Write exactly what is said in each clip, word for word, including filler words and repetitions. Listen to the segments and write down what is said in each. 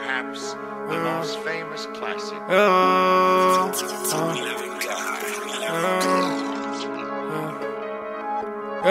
perhaps the most famous classic. Oh, oh,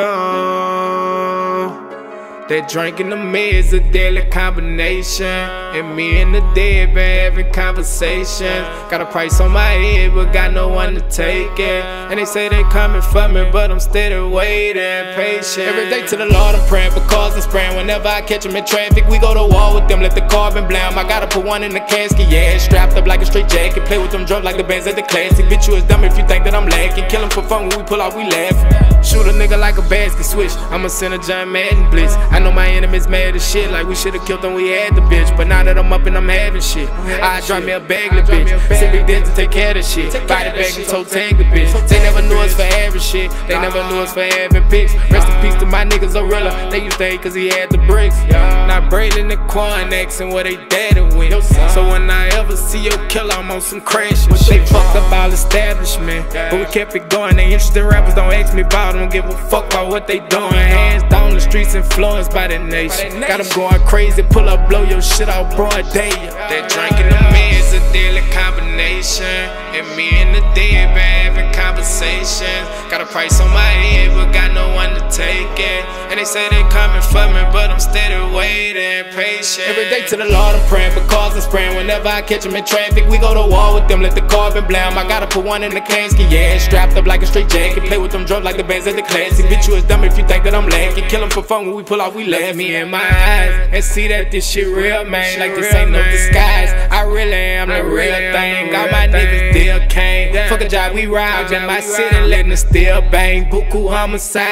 oh. That drink and the meds a deadly combination, and me and the dead been having conversations. Got a price on my head, but got no one to take it. And they say they coming for me, but I'm steady waiting, patient. Every day to the Lord I'm praying for cars and spraying. Whenever I catch them in traffic, we go to war with them, let the carbon blam. I gotta put one in the casket, yeah, strapped up like a straight jacket. Play with them drums like the bands at the classic. Bitch, you is dumb if you think that I'm lacking. Kill them for fun, when we pull out, we laughing. Shoot a nigga like a basket switch. I'ma send a John Madden blitz. I know my enemies mad as shit, like we should've killed them, we had the bitch. But now that I'm up and I'm having shit, I drop me a bag, little bitch. Send big dead to take care of the shit. Body bag and toe tag the bitch. They never knew us for having shit, they never knew us for having pics. Rest in peace to my niggas Orilla, they used to hate cause he had the bricks. Now Braden and Quan asking where they daddy went. So when I ever see your killer, I'm on some crashes. They fucked up all establishment, but we kept it going. They interested rappers don't ask me about them, don't give a fuck about what they doing. Hands down the streets influenced by the nation. Got them going crazy, pull up, blow your shit out broad day. That drinking the meds a deadly combination, and me and the dead been having conversations. Got a price on my head, but got no one to take it. And they say they coming for me, but I'm steady waiting, patient. Every day to the Lord I'm praying for cars and spraying. Whenever I catch them in traffic, we go to war with them, let the carbon blam. I gotta put one in the casket, yeah, strapped up like a straight jacket. Play with them drums like the bands at the classic. Bitch, you is dumb if you think that I'm lacking. Kill them for fun, when we pull out, we laugh. Me in my eyes and see that this shit real, man. Like this ain't no disguise. I really am the real thing. All my niggas still came. Fuck a job, we ride in my city, letting it still bang. Buku homicide.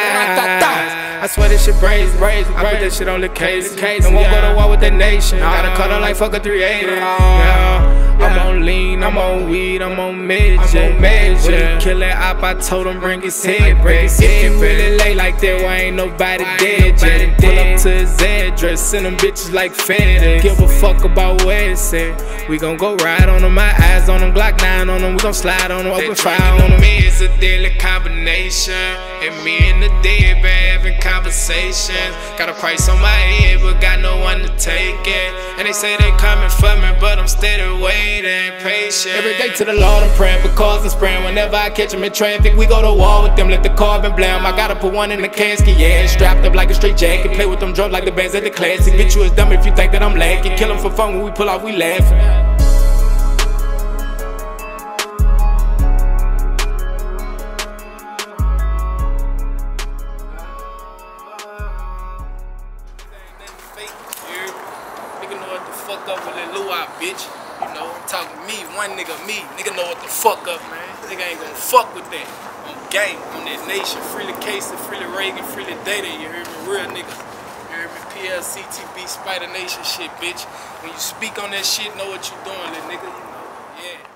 I swear this shit brazy. I put that shit on the case. And won't go to war with the nation. Gotta cut her like fuck a three eighty. Yeah. I'm on lean, I'm on weed, I'm on meds, yeah. When he kill that op, I told him bring his head back. If you really late like that, why ain't nobody dead yet? Pull up to his address, send them bitches like FedEx. Give a fuck about where it's at. We gon' go ride on them, my eyes on them, Glock nine on them. We gon' slide on them, open fire on them. Me is a deadly combination, and me and the dead been having conversations. Got a price on my head, but got no one to take it. And they say they coming for me, but I'm steady waiting, patient. Every day to the Lord I'm praying for cars and spraying. Whenever I catch them in traffic, we go to war with them, let the carbon blam. I gotta put one in the casket, yeah, strapped up like a straight jacket. Play with them drums like the bands at the classic. Bitch, you is dumb if you think that I'm lacking. Kill them for fun, when we pull out, we laughing. Fuck up with that luau, bitch. You know, I'm talking me, one nigga, me. Nigga know what the fuck up, man. Nigga ain't gonna fuck with that. On gang, on that nation. Freely Casey, freely Reagan, freely Data. You heard me, real nigga. You heard me, P L C T B, Spider Nation shit, bitch. When you speak on that shit, know what you doing, little nigga. You know, yeah.